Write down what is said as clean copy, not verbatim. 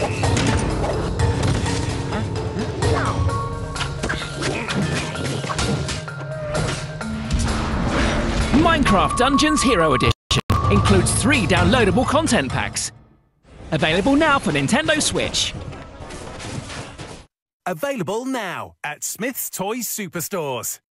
Minecraft Dungeons Hero Edition includes 3 downloadable content packs. Available now for Nintendo Switch. Available now at Smyths Toys Superstores.